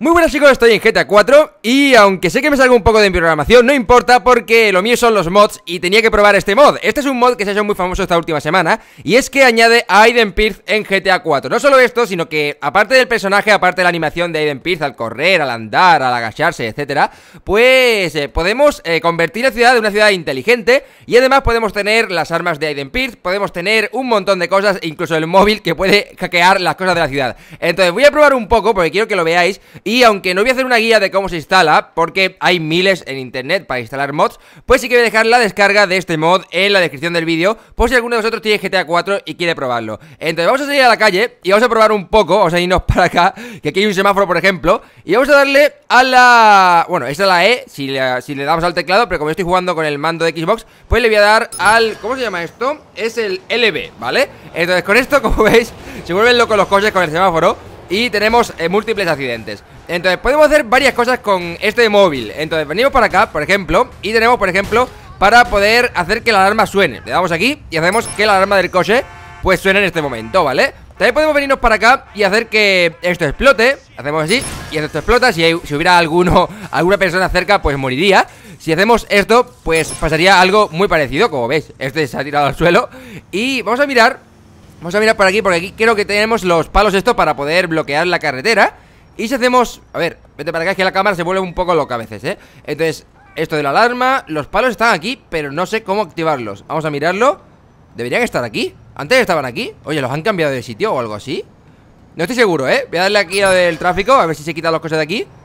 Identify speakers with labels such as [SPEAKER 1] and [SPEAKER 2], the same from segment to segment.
[SPEAKER 1] Muy buenas chicos, estoy en GTA 4 y aunque sé que me salga un poco de programación, no importa porque lo mío son los mods y tenía que probar este mod. Este es un mod que se ha hecho muy famoso esta última semana y es que añade a Aiden Pearce en GTA 4. No solo esto, sino que aparte del personaje, aparte de la animación de Aiden Pearce al correr, al andar, al agacharse, etcétera, pues podemos convertir la ciudad en una ciudad inteligente y además podemos tener las armas de Aiden Pearce, podemos tener un montón de cosas, incluso el móvil que puede hackear las cosas de la ciudad. Entonces voy a probar un poco porque quiero que lo veáis. Y aunque no voy a hacer una guía de cómo se instala, porque hay miles en internet para instalar mods, pues sí que voy a dejar la descarga de este mod en la descripción del vídeo, por si alguno de vosotros tiene GTA 4 y quiere probarlo. Entonces vamos a salir a la calle y vamos a probar un poco, vamos a irnos para acá, que aquí hay un semáforo por ejemplo, y vamos a darle a la... bueno, esta es la E, si le damos al teclado, pero como yo estoy jugando con el mando de Xbox, pues le voy a dar al... ¿cómo se llama esto? Es el LB, ¿vale? Entonces con esto, como veis, se vuelven locos los coches con el semáforo y tenemos múltiples accidentes. Entonces podemos hacer varias cosas con este móvil. Entonces venimos para acá, por ejemplo, y tenemos, por ejemplo, para poder hacer que la alarma suene. Le damos aquí y hacemos que la alarma del coche pues suene en este momento, ¿vale? También podemos venirnos para acá y hacer que esto explote. Hacemos así y esto explota. Si hubiera alguna persona cerca, pues moriría. Si hacemos esto, pues pasaría algo muy parecido. Como veis, este se ha tirado al suelo. Y vamos a mirar por aquí, porque aquí creo que tenemos los palos estos para poder bloquear la carretera. Y si hacemos... a ver, vete para acá, es que la cámara se vuelve un poco loca a veces, ¿eh? Entonces, esto de la alarma, los palos están aquí, pero no sé cómo activarlos. Vamos a mirarlo. ¿Deberían estar aquí? ¿Antes estaban aquí? Oye, ¿los han cambiado de sitio o algo así? No estoy seguro, ¿eh? Voy a darle aquí a lo del tráfico, a ver si se quitan las cosas de aquí.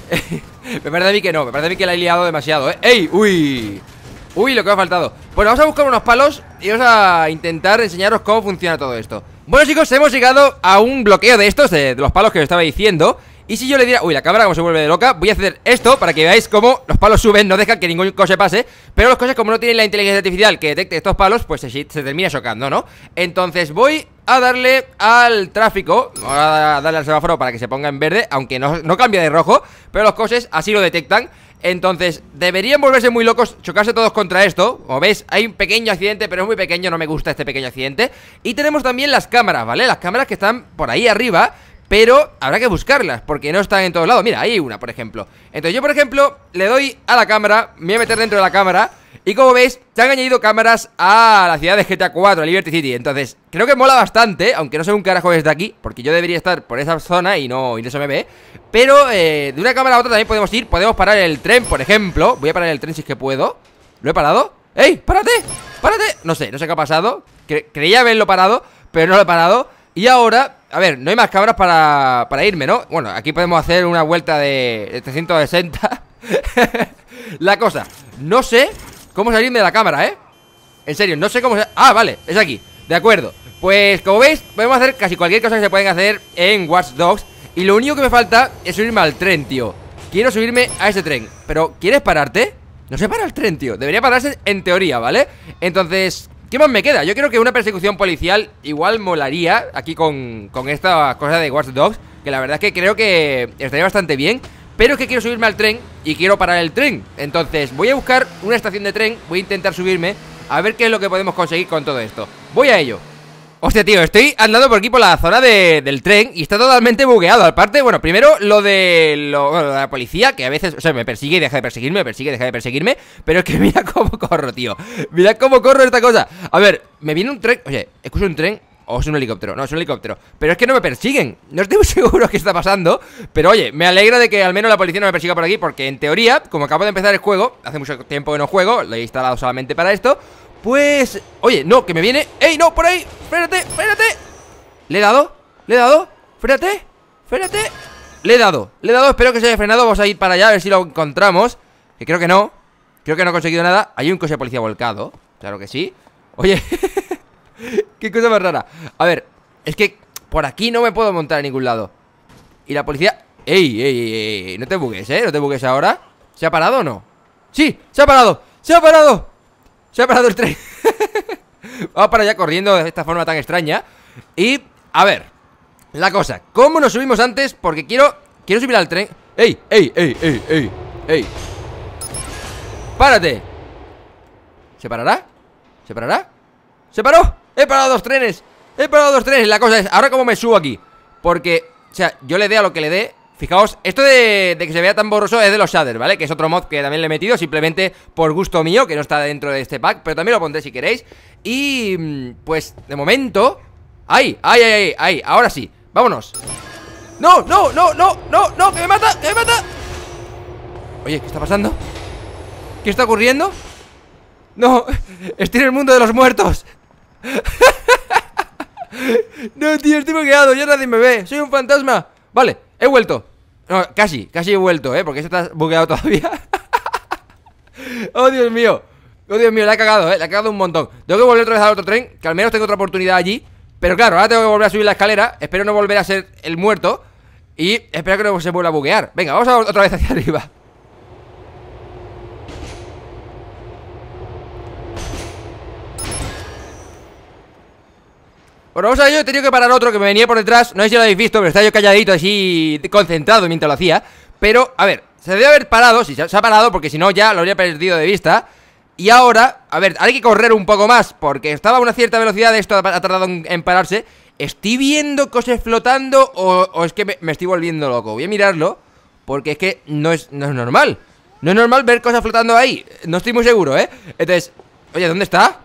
[SPEAKER 1] Me parece a mí que no, me parece a mí que la he liado demasiado, ¿eh? ¡Ey! ¡Uy! Uy, lo que me ha faltado. Bueno, vamos a buscar unos palos y vamos a intentar enseñaros cómo funciona todo esto. Bueno chicos, hemos llegado a un bloqueo de estos, de los palos que os estaba diciendo. Y si yo le diera... uy, la cámara como se vuelve de loca. Voy a hacer esto para que veáis cómo los palos suben, no dejan que ningún coche pase. Pero los coches, como no tienen la inteligencia artificial que detecte estos palos, pues se termina chocando, ¿no? Entonces voy a darle al tráfico, voy a darle al semáforo para que se ponga en verde, aunque no cambia de rojo, pero los coches así lo detectan. Entonces, deberían volverse muy locos, chocarse todos contra esto. Como veis, hay un pequeño accidente, pero es muy pequeño, no me gusta este pequeño accidente. Y tenemos también las cámaras, ¿vale? Las cámaras que están por ahí arriba, pero habrá que buscarlas, porque no están en todos lados. Mira, hay una, por ejemplo. Entonces yo, por ejemplo, le doy a la cámara, me voy a meter dentro de la cámara. Y como veis, se han añadido cámaras a la ciudad de GTA 4, a Liberty City. Entonces, creo que mola bastante, aunque no sé un carajo desde aquí, porque yo debería estar por esa zona y no se me ve. Pero de una cámara a otra también podemos ir. Podemos parar el tren, por ejemplo. Voy a parar el tren si es que puedo. ¿Lo he parado? ¡Ey! ¡Párate! ¡Párate! No sé qué ha pasado. Creía haberlo parado, pero no lo he parado. Y ahora, a ver, no hay más cámaras para irme, ¿no? Bueno, aquí podemos hacer una vuelta de 360. La cosa, no sé cómo salirme de la cámara, ¿eh? En serio, no sé cómo... ah, vale, es aquí, de acuerdo. Pues como veis, podemos hacer casi cualquier cosa que se pueden hacer en Watch Dogs. Y lo único que me falta es subirme al tren, tío. Quiero subirme a ese tren. Pero, ¿quieres pararte? No se para el tren, tío. Debería pararse en teoría, ¿vale? Entonces, ¿qué más me queda? Yo creo que una persecución policial igual molaría aquí con esta cosa de Watch Dogs, que la verdad es que creo que estaría bastante bien. Pero es que quiero subirme al tren y quiero parar el tren. Entonces voy a buscar una estación de tren, voy a intentar subirme, a ver qué es lo que podemos conseguir con todo esto. Voy a ello. Hostia, tío, estoy andando por aquí por la zona del tren y está totalmente bugueado. Aparte, bueno, primero lo de la policía, que a veces, o sea, me persigue y deja de perseguirme, me persigue y deja de perseguirme. Pero es que mira cómo corro, tío. Mira cómo corro esta cosa. A ver, me viene un tren. Oye, ¿escucho un tren? ¿O es un helicóptero? No, es un helicóptero. Pero es que no me persiguen. No estoy muy seguro qué está pasando. Pero oye, me alegra de que al menos la policía no me persiga por aquí, porque en teoría, como acabo de empezar el juego, hace mucho tiempo que no juego, lo he instalado solamente para esto, pues... oye, no, que me viene... ¡Ey, no, por ahí! ¡Espérate, espérate! ¿Le he dado? ¿Le he dado? ¡Espérate! ¡Espérate! Le he dado, espero que se haya frenado. Vamos a ir para allá a ver si lo encontramos. Que creo que no. Creo que no he conseguido nada. Hay un coche de policía volcado. Claro que sí. Oye... qué cosa más rara. A ver, es que por aquí no me puedo montar a ningún lado. Y la policía... ¡Ey! No te bugues, ¿eh? No te bugues ahora. ¿Se ha parado o no? ¡Sí! ¡Se ha parado! ¡Se ha parado! ¡Se ha parado el tren! Vamos para allá corriendo de esta forma tan extraña. Y, a ver, la cosa, ¿cómo nos subimos antes? Porque quiero subir al tren. ¡Ey! ¡Párate! ¿Se parará? ¿Se parará? ¡Se paró! ¡He parado dos trenes! La cosa es, ¿ahora cómo me subo aquí? Porque, o sea, yo le dé a lo que le dé, Fijaos, esto de que se vea tan borroso es de los shaders, ¿vale? Que es otro mod que también le he metido simplemente por gusto mío, que no está dentro de este pack, pero también lo pondré si queréis. Y pues, de momento... ¡Ay! ¡Ay, ay, ay! ¡Ay! Ahora sí, vámonos. ¡No, no, no, no, no, no! ¡Que me mata! ¡Que me mata! Oye, ¿qué está pasando? ¿Qué está ocurriendo? ¡No! Estoy en el mundo de los muertos. No, tío, estoy bugueado, ya nadie me ve. Soy un fantasma. Vale, he vuelto. No, casi he vuelto, porque este está bugueado todavía. Oh, Dios mío. Oh, Dios mío, la he cagado, la he cagado un montón. Tengo que volver otra vez al otro tren, que al menos tengo otra oportunidad allí. Pero claro, ahora tengo que volver a subir la escalera. Espero no volver a ser el muerto. Y espero que no se vuelva a buguear. Venga, vamos a otra vez hacia arriba. Bueno, vamos a ello, he tenido que parar otro que me venía por detrás. No sé si lo habéis visto, pero estaba yo calladito así, concentrado mientras lo hacía. Pero, a ver, se debe haber parado. Si se ha parado, porque si no ya lo habría perdido de vista. Y ahora, a ver, hay que correr un poco más, porque estaba a una cierta velocidad. Esto ha tardado en pararse. ¿Estoy viendo cosas flotando o es que me estoy volviendo loco? Voy a mirarlo, porque es que no es normal. No es normal ver cosas flotando ahí. No estoy muy seguro, Entonces, oye, ¿dónde está?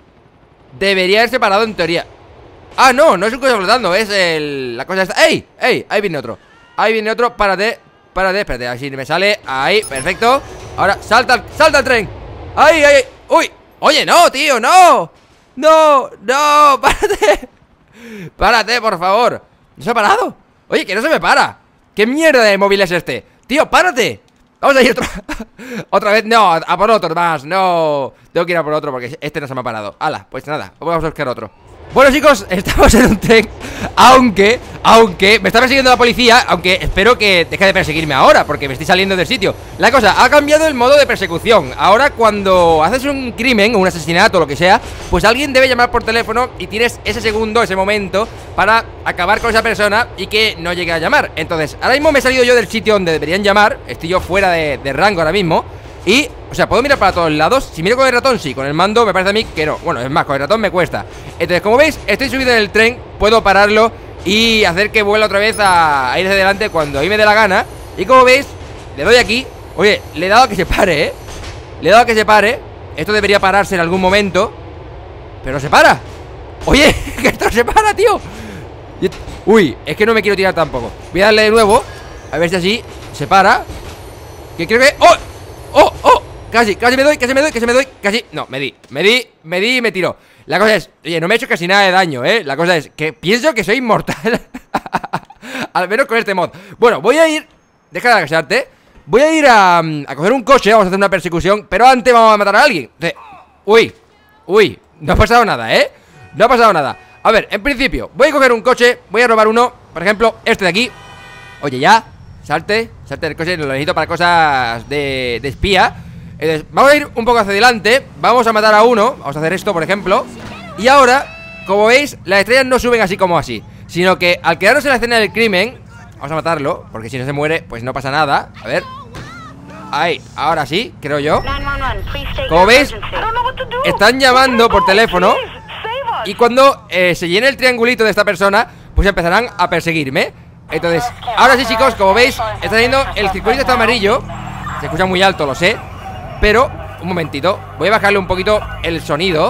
[SPEAKER 1] Debería haberse parado en teoría. Ah, no, no es un cosa flotando, es la cosa esta. ¡Ey! ¡Ey! Ahí viene otro. Ahí viene otro, párate, espérate, así me sale. Ahí, perfecto. Ahora, salta el tren. ¡Ay, ay! ¡Uy! Oye, no, tío, no. No, no, párate. Párate, por favor. ¿No se ha parado? Oye, que no se me para. ¿Qué mierda de móvil es este? Tío, párate. Vamos a ir otra vez, no, a por otro más. No, tengo que ir a por otro porque este no se me ha parado. Hala, pues nada, vamos a buscar otro. Bueno, chicos, estamos en un tren. Aunque me está persiguiendo la policía. Aunque espero que deje de perseguirme ahora, porque me estoy saliendo del sitio. La cosa, ha cambiado el modo de persecución. Ahora cuando haces un crimen, un asesinato o lo que sea, pues alguien debe llamar por teléfono. Y tienes ese segundo, ese momento para acabar con esa persona y que no llegue a llamar. Entonces, ahora mismo me he salido yo del sitio donde deberían llamar. Estoy yo fuera de rango ahora mismo. Y, o sea, puedo mirar para todos lados. Si miro con el ratón, sí, con el mando me parece a mí que no. Bueno, es más, con el ratón me cuesta. Entonces, como veis, estoy subido en el tren. Puedo pararlo y hacer que vuelva otra vez a ir hacia adelante cuando a mí me dé la gana. Y como veis, le doy aquí. Oye, le he dado a que se pare, Le he dado a que se pare. Esto debería pararse en algún momento, pero no se para. Oye, que esto se para, tío. Uy, es que no me quiero tirar tampoco. Voy a darle de nuevo, a ver si así se para. Que creo que... ¡Oh! ¡Oh! ¡Oh! Casi me doy, casi. No, me di y me tiró. La cosa es, oye, no me he hecho casi nada de daño, La cosa es que pienso que soy inmortal. Al menos con este mod. Bueno, voy a ir, deja de agacharte. Voy a ir a coger un coche, vamos a hacer una persecución. Pero antes vamos a matar a alguien. Uy, no ha pasado nada, No ha pasado nada. A ver, en principio, voy a coger un coche. Voy a robar uno, por ejemplo, este de aquí. Oye, ya, salte del coche, lo necesito para cosas de espía. Entonces, vamos a ir un poco hacia adelante. Vamos a matar a uno, vamos a hacer esto, por ejemplo. Y ahora, como veis, las estrellas no suben así como así, sino que al quedarnos en la escena del crimen, vamos a matarlo, porque si no se muere, pues no pasa nada. A ver. Ahí, ahora sí, creo yo. Como veis, están llamando por teléfono. Y cuando se llene el triangulito de esta persona, pues empezarán a perseguirme. Entonces, ahora sí, chicos, como veis, está haciendo el circulito está amarillo. Se escucha muy alto, lo sé. Pero, un momentito, voy a bajarle un poquito el sonido.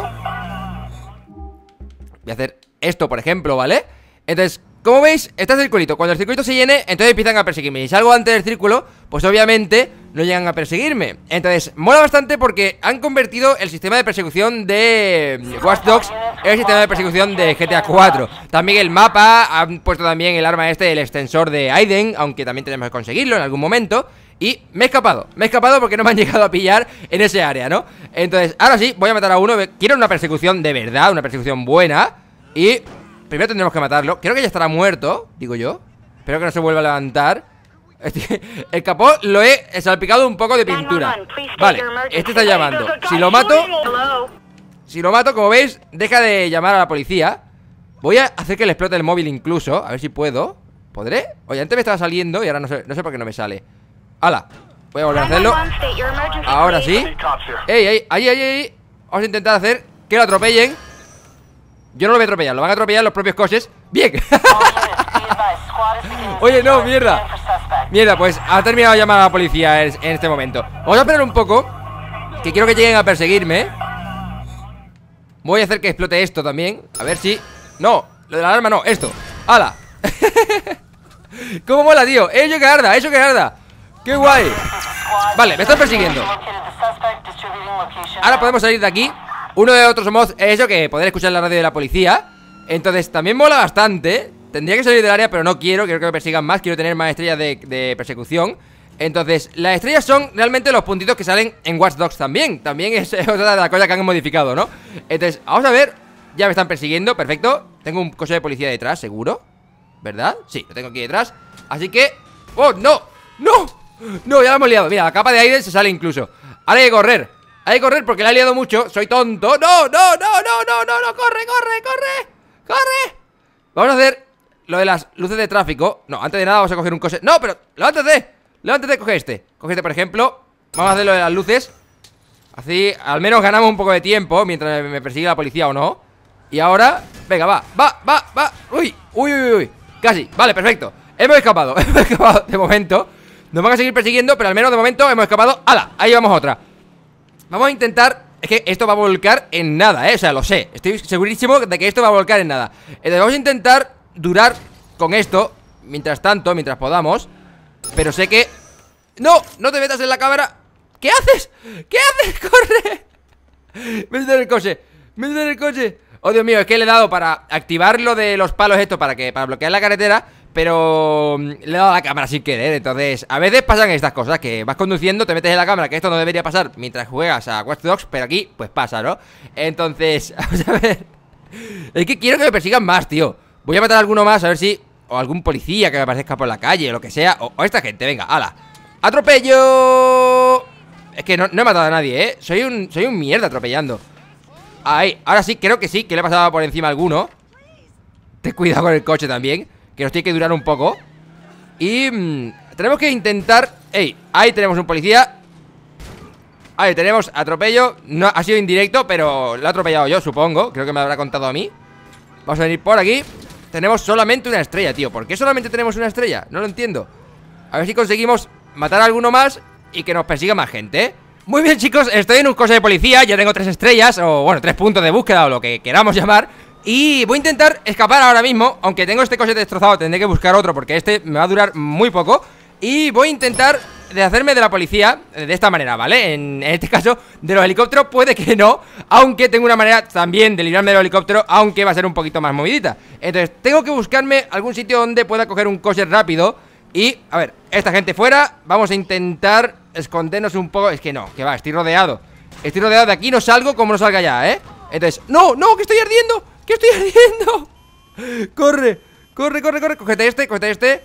[SPEAKER 1] Voy a hacer esto, por ejemplo, ¿vale? Entonces, como veis, está el circulito. Cuando el circulito se llene, entonces empiezan a perseguirme. Y si salgo antes del círculo, pues obviamente no llegan a perseguirme. Entonces, mola bastante porque han convertido el sistema de persecución de Watch Dogs en el sistema de persecución de GTA 4. También el mapa, han puesto también el arma el extensor de Aiden, aunque también tenemos que conseguirlo en algún momento. Y me he escapado porque no me han llegado a pillar en ese área, ¿no? Entonces, ahora sí, voy a matar a uno. Quiero una persecución de verdad, una persecución buena. Y primero tendremos que matarlo. Creo que ya estará muerto, digo yo. Espero que no se vuelva a levantar. El capó lo he salpicado un poco de pintura. Vale, este está llamando. Si lo mato, como veis, deja de llamar a la policía. Voy a hacer que le explote el móvil incluso. A ver si puedo. ¿Podré? Oye, antes me estaba saliendo y ahora no sé por qué no me sale. ¡Hala! Voy a volver a hacerlo. Ahora sí. ¡Ey! Vamos a intentar hacer que lo atropellen. Yo no lo voy a atropellar, lo van a atropellar los propios coches. ¡Bien! Oye, no, mierda. Mierda, pues ha terminado de llamar a la policía en este momento. Vamos a esperar un poco, que quiero que lleguen a perseguirme. Voy a hacer que explote esto también. A ver si... No, lo de la alarma no, esto. ¡Hala! ¿Cómo mola, tío? ¡Eso que arda! ¡Eso que arda! ¡Qué guay! Vale, me están persiguiendo. Ahora podemos salir de aquí. Uno de otros mods es eso, que poder escuchar la radio de la policía. Entonces también mola bastante. Tendría que salir del área, pero no quiero. Quiero que me persigan más, quiero tener más estrellas de persecución. Entonces, las estrellas son realmente los puntitos que salen en Watch Dogs también. También es otra de las cosas que han modificado, ¿no? Entonces, vamos a ver. Ya me están persiguiendo, perfecto. Tengo un coche de policía detrás, seguro, ¿verdad? Sí, lo tengo aquí detrás. Así que... ¡Oh, no! ¡No! No, ya lo hemos liado. Mira, la capa de aire se sale incluso. Ahora hay que correr. Hay que correr porque la he liado mucho. Soy tonto. ¡No, no, no, no, no, no, no! ¡Corre, corre, corre! ¡Corre! Vamos a hacer lo de las luces de tráfico. No, antes de nada vamos a coger un coche. ¡No, pero! ¡Levántate! Levántate, coge este. Coge este, por ejemplo. Vamos a hacer lo de las luces. Así, al menos ganamos un poco de tiempo mientras me persigue la policía o no. Y ahora, venga, va. Uy, uy, uy, uy. Casi, vale, perfecto. Hemos escapado de momento. Nos van a seguir persiguiendo, pero al menos de momento hemos escapado. ¡Hala! Ahí vamos otra. Vamos a intentar... Es que esto va a volcar en nada, o sea, lo sé. Estoy segurísimo de que esto va a volcar en nada. Entonces vamos a intentar durar con esto mientras tanto, mientras podamos. Pero sé que... ¡No! ¡No te metas en la cámara! ¿Qué haces? ¿Qué haces? ¡Corre! Métete en el coche. Métete en el coche. Oh, Dios mío, es que le he dado para activar lo de los palos esto para bloquear la carretera, pero le he dado a la cámara sin querer. Entonces, a veces pasan estas cosas, que vas conduciendo, te metes en la cámara, que esto no debería pasar mientras juegas a Watch Dogs, pero aquí, pues pasa, ¿no? Entonces, vamos a ver. Es que quiero que me persigan más, tío. Voy a matar a alguno más, a ver si... O algún policía que me aparezca por la calle, o lo que sea. O esta gente, venga, hala. ¡Atropello! Es que no he matado a nadie, ¿eh? Soy un mierda atropellando. Ahí, ahora sí, creo que sí, que le he pasado por encima a alguno. Ten cuidado con el coche también, que nos tiene que durar un poco. Y tenemos que intentar... ¡Ey! Ahí tenemos un policía. Ahí tenemos atropello. No, ha sido indirecto, pero lo he atropellado yo, supongo. Creo que me habrá contado a mí. Vamos a venir por aquí. Tenemos solamente una estrella, tío. ¿Por qué solamente tenemos una estrella? No lo entiendo. A ver si conseguimos matar a alguno más y que nos persiga más gente, ¿eh? Muy bien, chicos, estoy en un coche de policía. Ya tengo 3 estrellas, o bueno, 3 puntos de búsqueda, o lo que queramos llamar. Y voy a intentar escapar ahora mismo. Aunque tengo este coche destrozado, tendré que buscar otro, porque este me va a durar muy poco. Y voy a intentar deshacerme de la policía de esta manera, ¿vale? En este caso, de los helicópteros puede que no. Aunque tengo una manera también de librarme del helicóptero, aunque va a ser un poquito más movidita. Entonces, tengo que buscarme algún sitio donde pueda coger un coche rápido. Y, a ver, esta gente fuera. Vamos a intentar escondernos un poco. Es que no, que va, estoy rodeado. Estoy rodeado, de aquí no salgo como no salga ya, ¿eh? Entonces, ¡no, no, que estoy ardiendo! ¡Que estoy ardiendo! ¡Corre! ¡Corre, corre, corre! Cógete este, cógete este.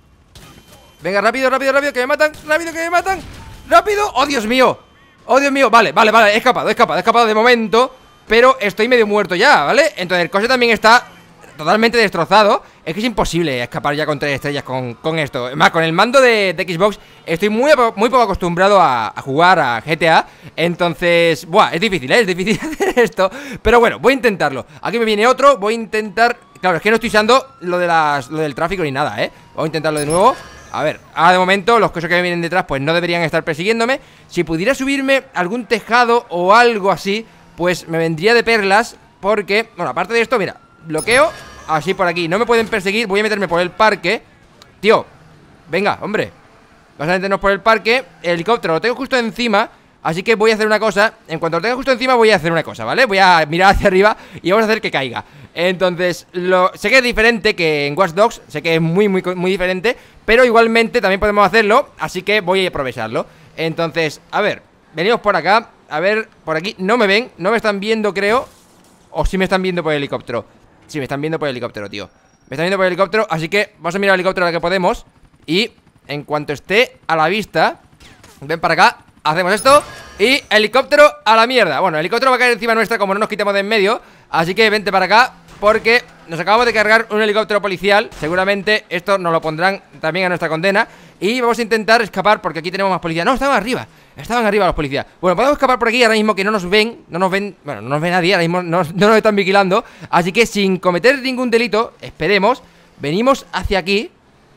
[SPEAKER 1] Venga, rápido, rápido, rápido, que me matan. Rápido, que me matan. ¡Rápido! ¡Oh, Dios mío! ¡Oh, Dios mío! Vale, vale, vale, he escapado de momento. Pero estoy medio muerto ya, ¿vale? Entonces el coche también está totalmente destrozado. Es que es imposible escapar ya con 3 estrellas con esto. Es más, con el mando de Xbox estoy muy poco acostumbrado a jugar a GTA. Entonces, buah, es difícil hacer esto. Pero bueno, voy a intentarlo. Aquí me viene otro, voy a intentar... Claro, es que no estoy usando lo del tráfico ni nada, ¿eh? Voy a intentarlo de nuevo. A ver, ahora de momento los coches que me vienen detrás pues no deberían estar persiguiéndome. Si pudiera subirme a algún tejado o algo así, pues me vendría de perlas. Porque, bueno, aparte de esto, mira, bloqueo así por aquí, no me pueden perseguir. Voy a meterme por el parque. Tío, venga, hombre. Vamos a meternos por el parque. El helicóptero lo tengo justo encima, así que voy a hacer una cosa. En cuanto lo tenga justo encima voy a hacer una cosa, ¿vale? Voy a mirar hacia arriba y vamos a hacer que caiga. Entonces, sé que es diferente que en Watch Dogs. Sé que es muy diferente, pero igualmente también podemos hacerlo, así que voy a aprovecharlo. Entonces, a ver, venimos por acá. A ver, por aquí no me ven, no me están viendo, creo. O sí me están viendo por el helicóptero. Sí, me están viendo por el helicóptero, tío. Me están viendo por el helicóptero, así que vamos a mirar el helicóptero a la que podemos. Y en cuanto esté a la vista, ven para acá, hacemos esto. Y helicóptero a la mierda. Bueno, el helicóptero va a caer encima nuestra como no nos quitemos de en medio. Así que vente para acá, porque nos acabamos de cargar un helicóptero policial. Seguramente esto nos lo pondrán también a nuestra condena. Y vamos a intentar escapar porque aquí tenemos más policías. No, estaban arriba los policías. Bueno, podemos escapar por aquí ahora mismo, que no nos ven. Bueno, no nos ve nadie, ahora mismo no nos están vigilando. Así que sin cometer ningún delito, esperemos, venimos hacia aquí.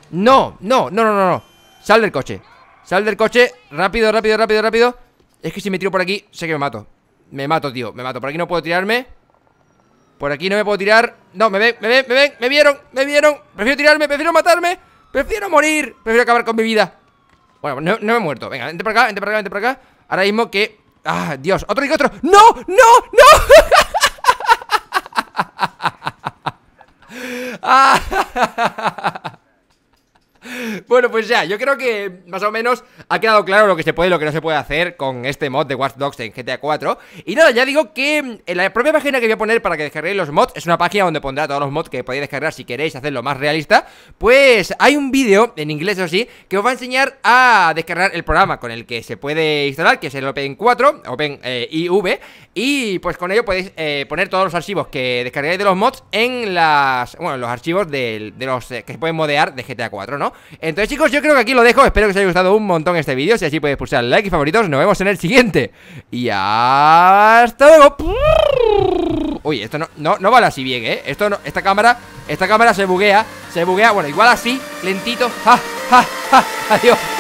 [SPEAKER 1] No, no, no, no, no, no. Sal del coche. Sal del coche. Rápido, rápido, rápido, rápido. Es que si me tiro por aquí, sé que me mato. Me mato, tío, me mato. Por aquí no puedo tirarme. Por aquí no me puedo tirar. No, me ven, me ven, me ven, me vieron, me vieron. Prefiero tirarme, prefiero matarme. Prefiero morir, prefiero acabar con mi vida. Bueno, no me he muerto. Venga, vente para acá, vente para acá, vente para acá. Ahora mismo que... ¡Ah, Dios! ¡Otro y otro! ¡No! ¡No! ¡No! Bueno, pues ya, yo creo que más o menos ha quedado claro lo que se puede y lo que no se puede hacer con este mod de Watch Dogs en GTA 4. Y nada, ya digo que en la propia página que voy a poner para que descarguéis los mods, es una página donde pondrá todos los mods que podéis descargar si queréis hacerlo más realista. Pues hay un vídeo, en inglés eso sí, que os va a enseñar a descargar el programa con el que se puede instalar, que es el Open 4, Open IV. Y pues con ello podéis poner todos los archivos que descarguéis de los mods en las... Bueno, los archivos de los que se pueden modear de GTA 4, ¿no? Entonces, chicos, yo creo que aquí lo dejo. Espero que os haya gustado un montón este vídeo. Si así podéis pulsar like y favoritos. Nos vemos en el siguiente. Y hasta luego. Uy, esto no vale así bien, ¿eh? Esto no, esta cámara se buguea. Se buguea, bueno, igual así, lentito. ¡Ja, ja, ja! Adiós.